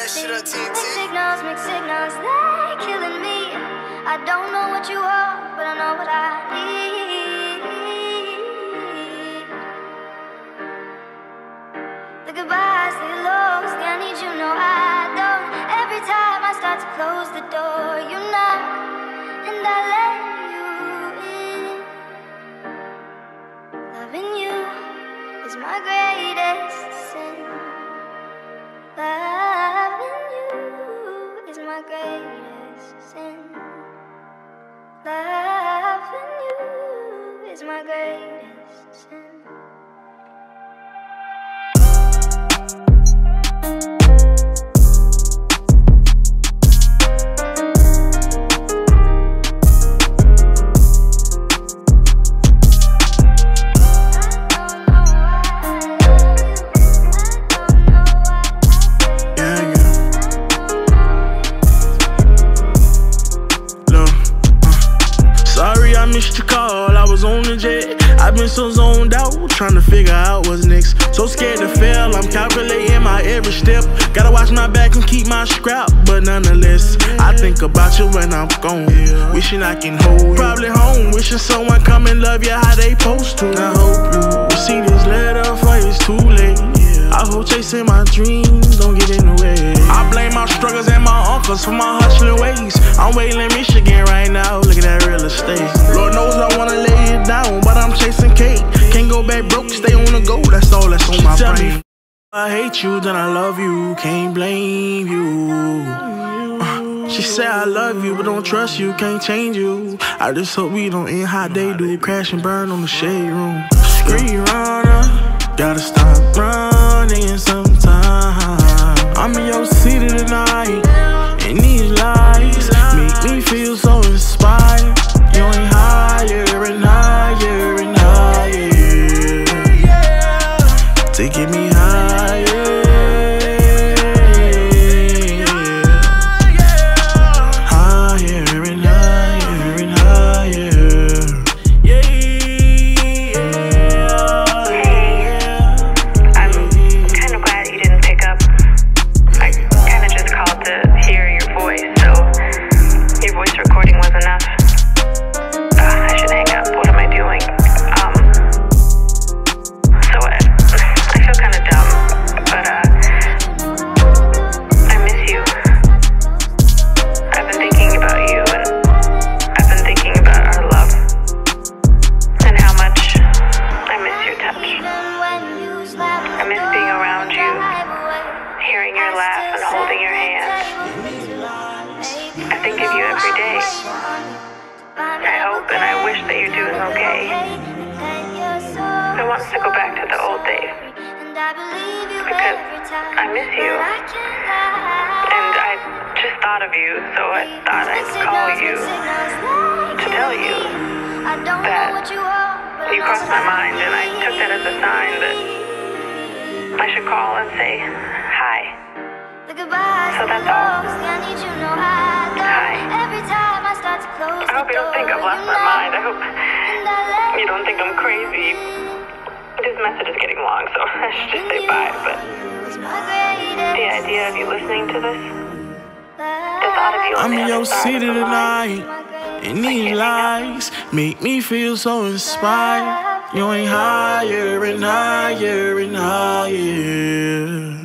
that shit up, TNT. Mixed signals, they're killing me. I don't know what you are, but I know what I need. The goodbyes, the hellos, I need you, no I don't. Every time I start to close the door, you knock, and I let you in. Loving you is my greatest sin. Loving you is my greatest sin. Loving you is my greatest sin. Missed your call, I was on the jet. I've been so zoned out, trying to figure out what's next. So scared to fail, I'm calculating my every step. Gotta watch my back and keep my scrap, but nonetheless, I think about you when I'm gone. Wishing I can hold you. Probably home, wishing someone come and love you how they supposed to. I hope you see this letter before it's too late. I hope chasing my dreams don't get in the way. I blame my struggles and my uncles for my hustling ways. I'm waiting in Michigan right now, look at that real estate. Lord knows I wanna lay it down, but I'm chasing cake. Can't go back broke, stay on the go, that's all that's on my brain. I hate you, then I love you, can't blame you. She said I love you, but don't trust you, can't change you. I just hope we don't end how they do, crash and burn on the shade room. Screen runner, gotta stop running sometime. I'm in your city tonight, and these lights make me feel so inspired. You ain't higher and higher and higher, taking me higher, higher and higher and higher. I'm kind of glad you didn't pick up. I kind of just called to hear your voice, so your voice recording was enough. I should hang up. What am I doing? So I feel kind of dumb, but I miss you. I've been thinking about you, and I've been thinking about our love, and how much I miss your touch. I miss being around you, hearing your laugh and holding your hand. I think of you every day. I hope and I wish that you're doing okay. I want to go back to the old days, because I miss you. And I just thought of you, so I thought I'd call you to tell you that you crossed my mind, and I took that as a sign that I should call and say hi. So that's all. Hi. I hope you don't think I've lost my mind. I hope you don't think I'm crazy. This message is getting long, so I should just say bye. But the idea of you listening to this, the thought of you on I'm the in your other side city of the tonight, line, and these lights make me feel so inspired. You ain't higher and higher and higher.